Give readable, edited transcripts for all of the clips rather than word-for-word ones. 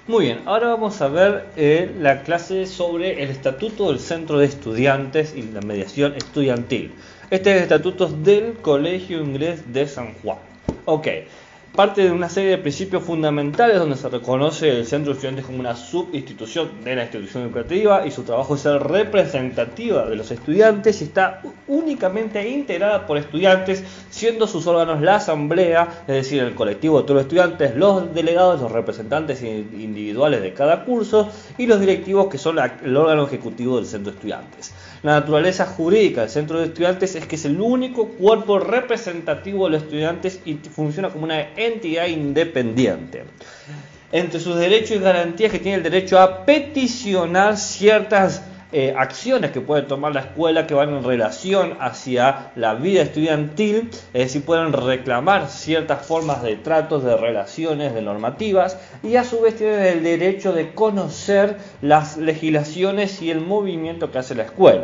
Muy bien, ahora vamos a ver la clase sobre el estatuto del centro de estudiantes y la mediación estudiantil. Este es el estatuto del Colegio Inglés de San Juan. Ok, parte de una serie de principios fundamentales donde se reconoce el centro de estudiantes como una subinstitución de la institución educativa y su trabajo es ser representativa de los estudiantes y está únicamente integrada por estudiantes, siendo sus órganos la asamblea, es decir, el colectivo de todos los estudiantes, los delegados, los representantes individuales de cada curso y los directivos que son el órgano ejecutivo del centro de estudiantes. La naturaleza jurídica del centro de estudiantes es que es el único cuerpo representativo de los estudiantes y funciona como una entidad independiente. Entre sus derechos y garantías que tiene el derecho a peticionar ciertas acciones que puede tomar la escuela que van en relación hacia la vida estudiantil, es decir, pueden reclamar ciertas formas de tratos, de relaciones, de normativas, y a su vez tienen el derecho de conocer las legislaciones y el movimiento que hace la escuela.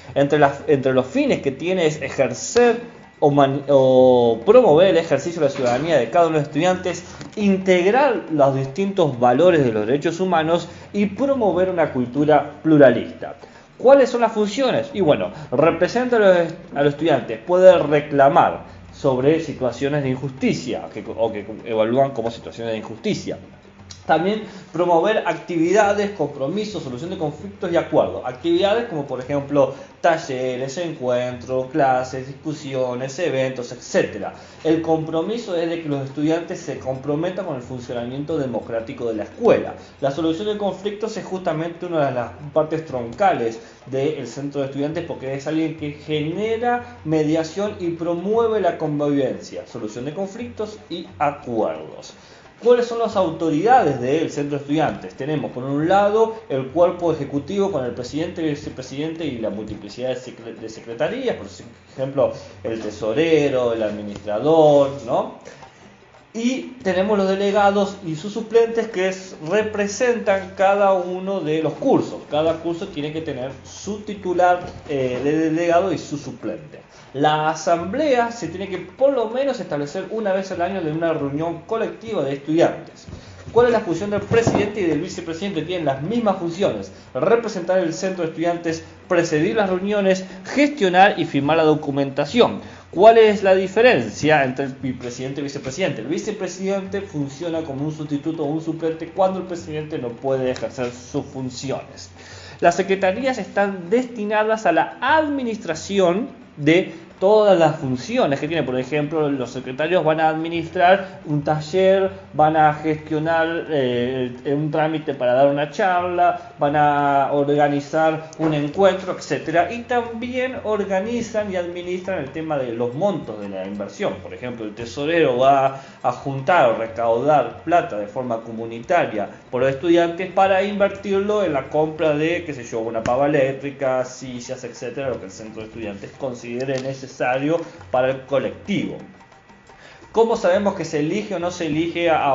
Entre los fines que tiene es ejercer o promover el ejercicio de la ciudadanía de cada uno de los estudiantes, integrar los distintos valores de los derechos humanos y promover una cultura pluralista. ¿Cuáles son las funciones? Y bueno, representa a los estudiantes, puede reclamar sobre situaciones de injusticia o que evalúan como situaciones de injusticia. También promover actividades, compromisos, solución de conflictos y acuerdos. Actividades como por ejemplo talleres, encuentros, clases, discusiones, eventos, etc. El compromiso es de que los estudiantes se comprometan con el funcionamiento democrático de la escuela. La solución de conflictos es justamente una de las partes troncales del centro de estudiantes porque es alguien que genera mediación y promueve la convivencia, solución de conflictos y acuerdos. ¿Cuáles son las autoridades del centro de estudiantes? Tenemos por un lado el cuerpo ejecutivo con el presidente, el vicepresidente y la multiplicidad de secretarías, por ejemplo el tesorero, el administrador, ¿no? Y tenemos los delegados y sus suplentes que representan cada uno de los cursos. Cada curso tiene que tener su titular de delegado y su suplente. La asamblea se tiene que por lo menos establecer una vez al año de una reunión colectiva de estudiantes. ¿Cuál es la función del presidente y del vicepresidente? Tienen las mismas funciones: representar el centro de estudiantes, presidir las reuniones, gestionar y firmar la documentación. ¿Cuál es la diferencia entre el presidente y el vicepresidente? El vicepresidente funciona como un sustituto o un suplente cuando el presidente no puede ejercer sus funciones. Las secretarías están destinadas a la administración de todas las funciones que tiene. Por ejemplo, los secretarios van a administrar un taller, van a gestionar un trámite para dar una charla, van a organizar un encuentro, etc. Y también organizan y administran el tema de los montos de la inversión. Por ejemplo, el tesorero va a juntar o recaudar plata de forma comunitaria por los estudiantes para invertirlo en la compra de, qué sé yo, una pava eléctrica, sillas, etc. Lo que el centro de estudiantes considere necesario para el colectivo. ¿Cómo sabemos que se elige o no se elige a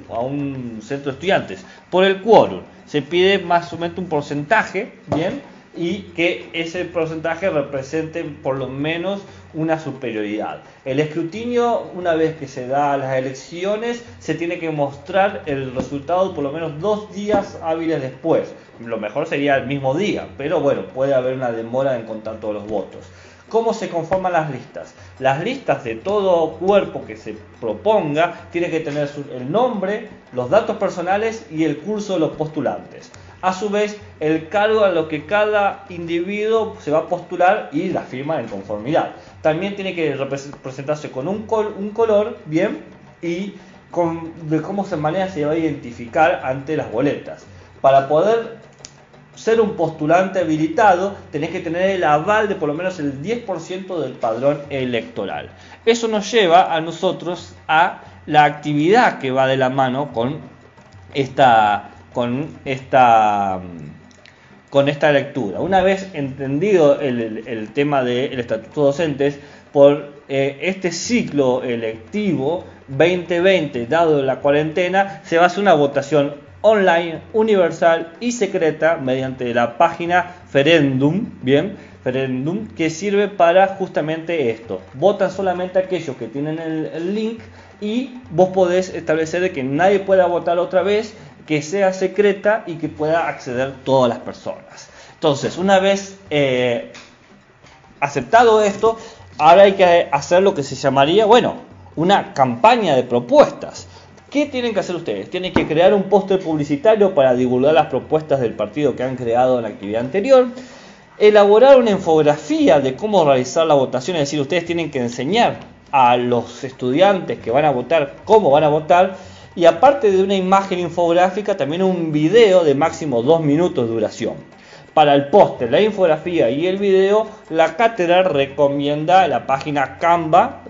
un centro de estudiantes? Por el quórum. Se pide más o menos un porcentaje, ¿bien? Y que ese porcentaje represente por lo menos una superioridad. El escrutinio, una vez que se da las elecciones, se tiene que mostrar el resultado por lo menos 2 días hábiles después. Lo mejor sería el mismo día, pero bueno, puede haber una demora en contar todos los votos. ¿Cómo se conforman las listas? Las listas de todo cuerpo que se proponga tiene que tener el nombre, los datos personales y el curso de los postulantes. A su vez, el cargo a lo que cada individuo se va a postular y la firma en conformidad. También tiene que presentarse con un color, bien, y de cómo se se va a identificar ante las boletas. Para poder ser un postulante habilitado, tenés que tener el aval de por lo menos el 10% del padrón electoral. Eso nos lleva a nosotros a la actividad que va de la mano con esta lectura. Una vez entendido el tema del estatuto docentes, por este ciclo electivo 2020, dado la cuarentena, se va a hacer una votación online, universal y secreta mediante la página Ferendum, bien, Ferendum, que sirve para justamente esto. Votan solamente aquellos que tienen el link y vos podés establecer de que nadie pueda votar otra vez que sea secreta y que pueda acceder todas las personas. Entonces, una vez aceptado esto, ahora hay que hacer lo que se llamaría, bueno, una campaña de propuestas. ¿Qué tienen que hacer ustedes? Tienen que crear un póster publicitario para divulgar las propuestas del partido que han creado en la actividad anterior, elaborar una infografía de cómo realizar la votación, es decir, ustedes tienen que enseñar a los estudiantes que van a votar cómo van a votar, y aparte de una imagen infográfica, también un video de máximo 2 minutos de duración. Para el póster, la infografía y el video, la cátedra recomienda la página Canva,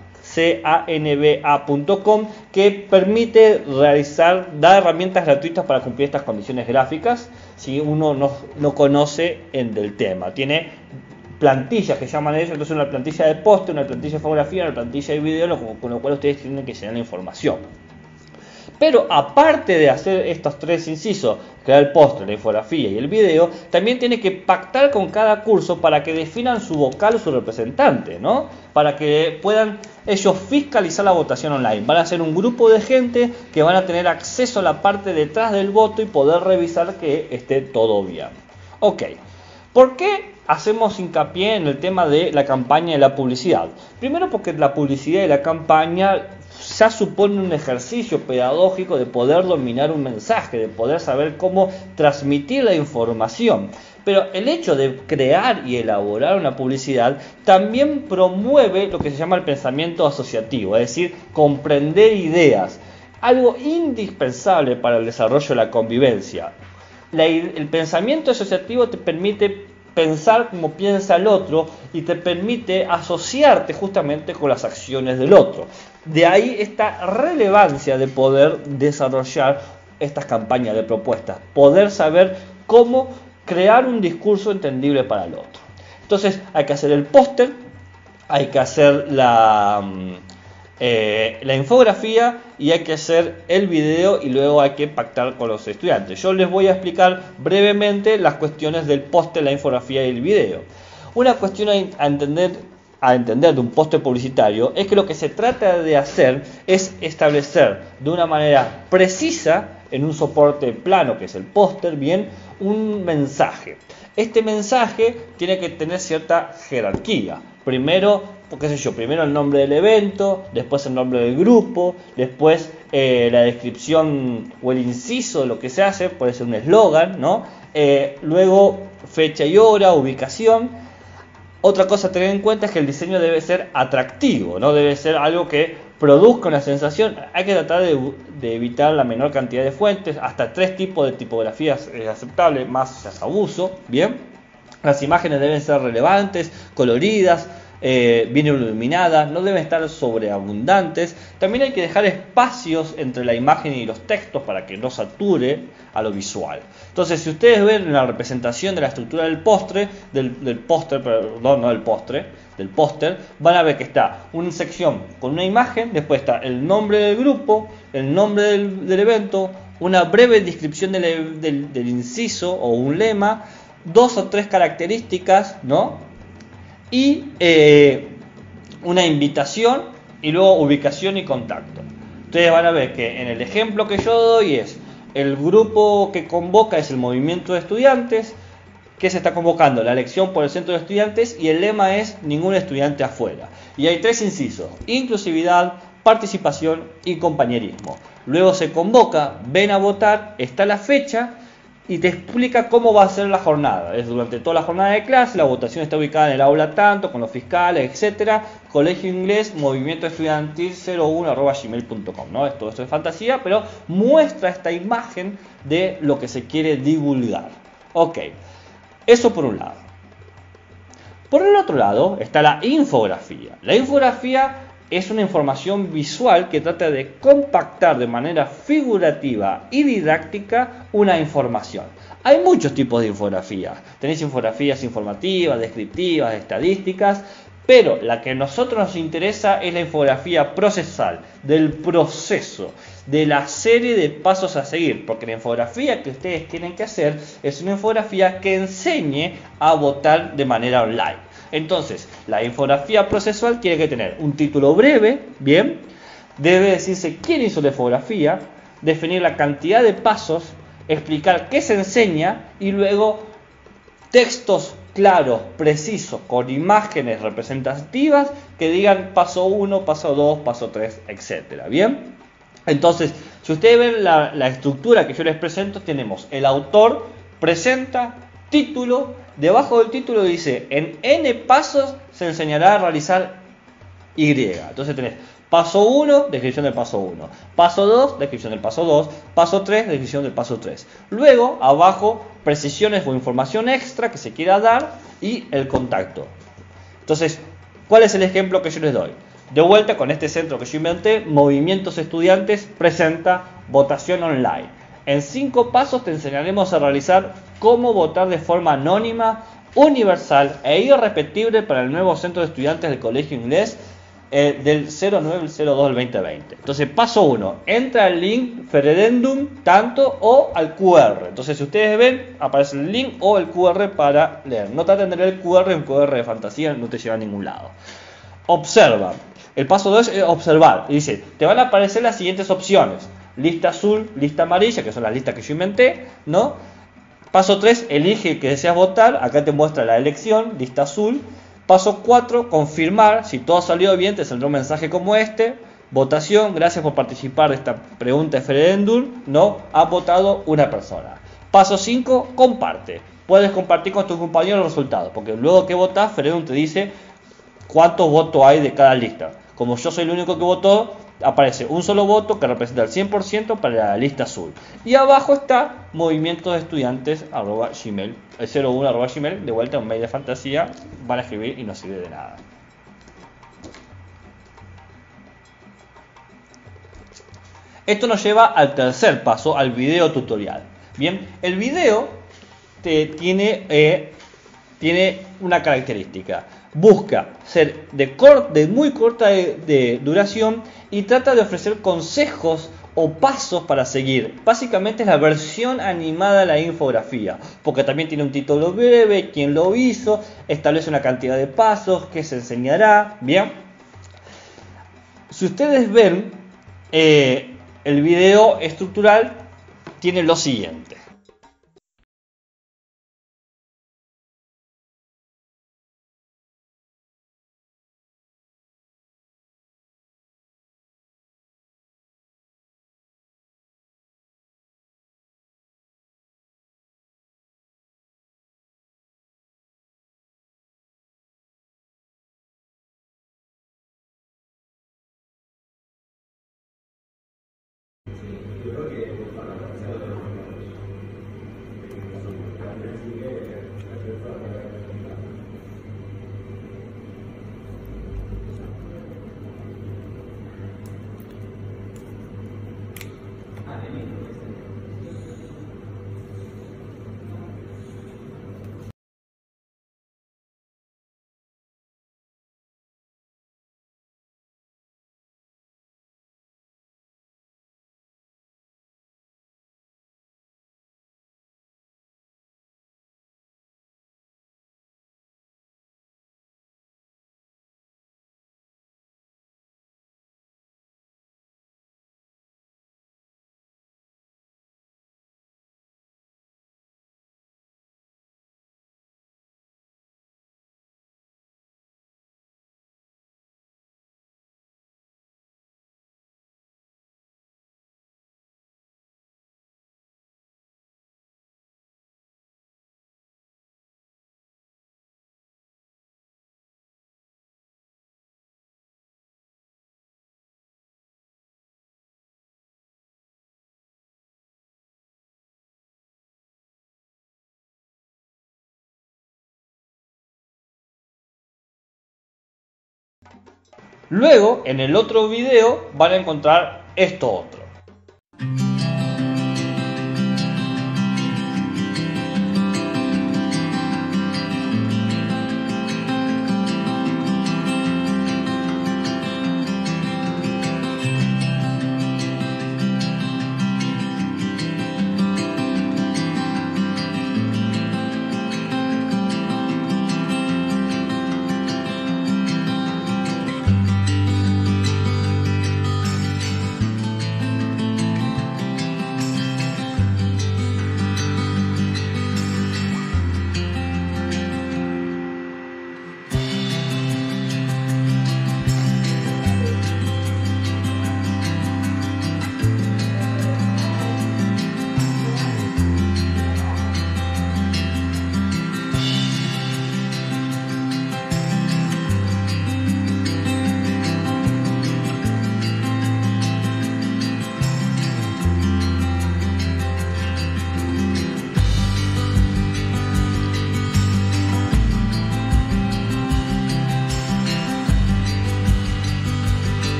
canva.com, que permite dar herramientas gratuitas para cumplir estas condiciones gráficas si uno no conoce del tema. Tiene plantillas que llaman ellos, entonces una plantilla de póster, una plantilla de fotografía, una plantilla de video, con lo cual ustedes tienen que llenar la información. Pero aparte de hacer estos 3 incisos, crear el póster, la infografía y el video, también tiene que pactar con cada curso para que definan su vocal o su representante, ¿no? Para que puedan ellos fiscalizar la votación online. Van a ser un grupo de gente que van a tener acceso a la parte detrás del voto y poder revisar que esté todo bien. Ok, ¿por qué hacemos hincapié en el tema de la campaña y la publicidad? Primero porque la publicidad y la campaña ya supone un ejercicio pedagógico de poder dominar un mensaje, de poder saber cómo transmitir la información. Pero el hecho de crear y elaborar una publicidad también promueve lo que se llama el pensamiento asociativo, es decir, comprender ideas, algo indispensable para el desarrollo de la convivencia. El pensamiento asociativo te permite pensar como piensa el otro y te permite asociarte justamente con las acciones del otro. De ahí esta relevancia de poder desarrollar estas campañas de propuestas, poder saber cómo crear un discurso entendible para el otro. Entonces hay que hacer el póster, hay que hacer la infografía y hay que hacer el video, y luego hay que pactar con los estudiantes. Yo les voy a explicar brevemente las cuestiones del póster, la infografía y el video. Una cuestión a entender de un póster publicitario es que lo que se trata de hacer es establecer de una manera precisa en un soporte plano, que es el póster, bien, un mensaje. Este mensaje tiene que tener cierta jerarquía. Primero el nombre del evento, después el nombre del grupo, después la descripción o el inciso de lo que se hace, puede ser un eslogan, ¿no? Luego fecha y hora, ubicación. Otra cosa a tener en cuenta es que el diseño debe ser atractivo, no debe ser algo que produzca una sensación. Hay que tratar de evitar la menor cantidad de fuentes, hasta 3 tipos de tipografías es aceptable, más es abuso, ¿bien? Las imágenes deben ser relevantes, coloridas, bien iluminadas, no deben estar sobreabundantes. También hay que dejar espacios entre la imagen y los textos para que no sature a lo visual. Entonces, si ustedes ven la representación de la estructura del póster, van a ver que está una sección con una imagen, después está el nombre del grupo, el nombre del evento, una breve descripción del inciso o un lema, 2 o 3 características, ¿no? Y una invitación, y luego ubicación y contacto. Ustedes van a ver que en el ejemplo que yo doy es el grupo que convoca es el movimiento de estudiantes, que se está convocando la elección por el centro de estudiantes, y el lema es ningún estudiante afuera. Y hay 3 incisos: inclusividad, participación y compañerismo. Luego se convoca, ven a votar, está la fecha y te explica cómo va a ser la jornada. Es durante toda la jornada de clase, la votación está ubicada en el aula tanto, con los fiscales, etcétera. Colegio Inglés, movimiento estudiantil 01@gmail.com, ¿no? Todo esto es fantasía, pero muestra esta imagen de lo que se quiere divulgar. Ok, eso por un lado. Por el otro lado está la infografía. La infografía es una información visual que trata de compactar de manera figurativa y didáctica una información. Hay muchos tipos de infografías. Tenéis infografías informativas, descriptivas, estadísticas, pero la que a nosotros nos interesa es la infografía procesal, del proceso, de la serie de pasos a seguir, porque la infografía que ustedes tienen que hacer es una infografía que enseñe a votar de manera online. Entonces, la infografía procesual tiene que tener un título breve, bien, debe decirse quién hizo la infografía, definir la cantidad de pasos, explicar qué se enseña y luego textos claros, precisos, con imágenes representativas que digan paso 1, paso 2, paso 3, etc. ¿Bien? Entonces, si ustedes ven la estructura que yo les presento, tenemos el autor presenta, título, debajo del título dice, en N pasos se enseñará a realizar Y. Entonces tenés paso 1, descripción del paso 1, paso 2, descripción del paso 2, paso 3, descripción del paso 3. Luego, abajo, precisiones o información extra que se quiera dar y el contacto. Entonces, ¿cuál es el ejemplo que yo les doy? De vuelta con este centro que yo inventé, Movimientos Estudiantes presenta votación online. En 5 pasos te enseñaremos a realizar cómo votar de forma anónima, universal e irrepetible para el nuevo centro de estudiantes del Colegio Inglés del 09 al 02 del 2020. Entonces, paso 1, entra al link Ferendum tanto o al QR. Entonces, si ustedes ven, aparece el link o el QR para leer. No traten de leer el QR, un QR de fantasía no te lleva a ningún lado. Observa. El paso 2 es observar. Y dice, te van a aparecer las siguientes opciones. Lista azul, lista amarilla, que son las listas que yo inventé, ¿no? Paso 3, elige que deseas votar. Acá te muestra la elección, lista azul. Paso 4, confirmar. Si todo salió bien, te saldrá un mensaje como este. Votación, gracias por participar de esta pregunta de Ferendum, ¿no? Ha votado una persona. Paso 5, comparte. Puedes compartir con tus compañeros los resultados, porque luego que votás, Ferendum te dice cuántos votos hay de cada lista. Como yo soy el único que votó, aparece un solo voto que representa el 100% para la lista azul. Y abajo está movimientosestudiantes@gmail, 01@gmail, de vuelta un mail de fantasía, van a escribir y no sirve de nada. Esto nos lleva al tercer paso, al video tutorial. Bien, el video tiene una característica. Busca ser de muy corta de duración y trata de ofrecer consejos o pasos para seguir. Básicamente es la versión animada de la infografía, porque también tiene un título breve, quién lo hizo, establece una cantidad de pasos, qué se enseñará. Bien, si ustedes ven, el video estructural tiene lo siguiente. Luego, en el otro video, van a encontrar esto otro.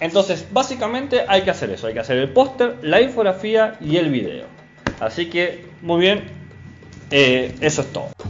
Entonces, básicamente hay que hacer eso. Hay que hacer el póster, la infografía y el video. Así que, muy bien. Eso es todo.